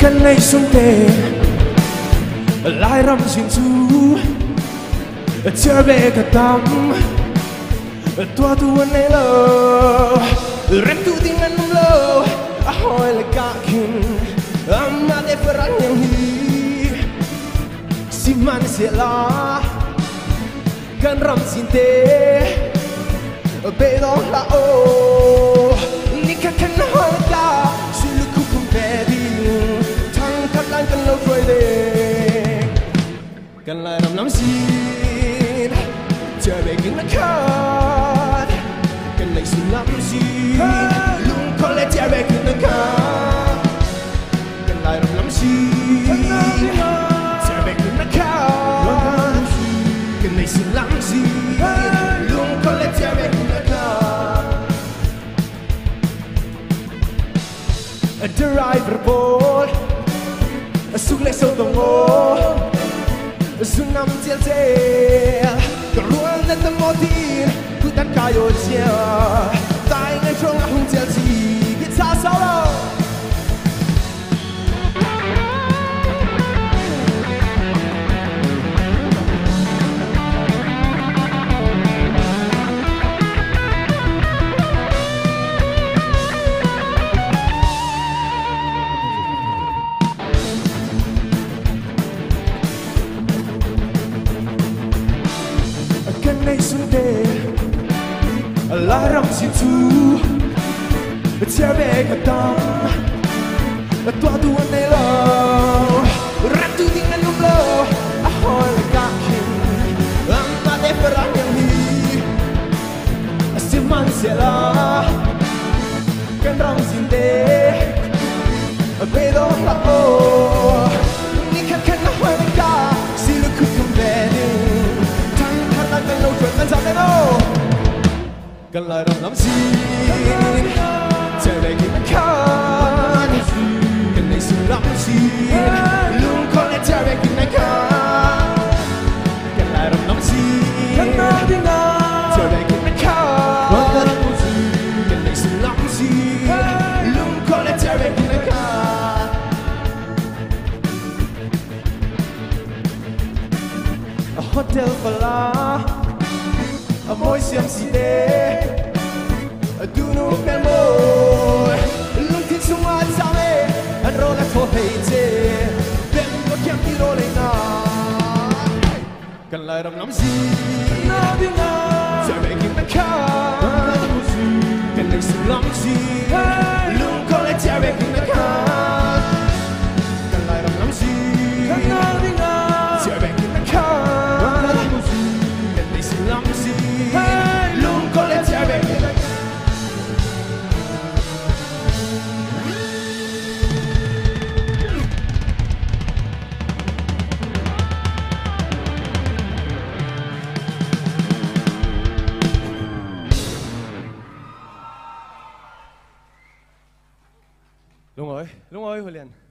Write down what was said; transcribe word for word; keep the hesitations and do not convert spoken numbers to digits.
Kan nay sung te Lairam Zin chu Chở về cả tâm Tua tu anh ấy lo Rem tu ting anh lo Ahoy là cả kinh Amma de perang yang hi Si man se la Kan ram sin te Be do la o Ni ka kan hoi ta Sulu ku kum baby Tang ka lang kan lo trôi lên Kan lại ram lam xin Chờ về kinh là khát Kan lại xin lam xin Luôn có lẽ chờ về kinh là khát Kan lại ram lam xin Chờ về kinh là khát Kan lại xin lam xin Luôn có lẽ chờ về kinh là khát A driver boat Sung lệ sâu đồng ngô Sung nằm trên xe Cả ruộng lên tâm mô tin Cứ tất cả yếu chia Tai ngay trong hông chia gì Guitar solo Kan nay sung te Lairam Zin chu Chở về cả tâm Tua tu anh ấy lo Rem tu ting anh lúc lo Ahoy là cả kinh Amma de perang yang hi Si man se la Kan ram sin te Be do la o Ni ka kan na hoi là cả Si lu ku kum baby Kan lâu chuyện tan ra đâu Kan lại ram lam xin Chờ về khi nó khát Kan này xin lam xin Luôn có lẽ chờ về khi nó khát Kan lại ram lam xin Chờ về khi nó khát Kan này xin lam xin Luôn có lẽ chờ về khi nó khát A hotel pala A môi xiêm xì đê A du nụ bên môi Lung thiên sung an sao mê Anh rô là thô hei chê Bên có kém đi rô lấy na Kan lại ram lam xin Chờ về kinh bánh khát Kan này sung lam xin Lung có lẽ chờ về kinh bánh khát Kan lại ram lam xin Chờ về kinh bánh khát Kan này sung lam xin Luôn có lẽ chờ về kinh bánh khát Đúng rồi, đúng rồi Huệ Liên.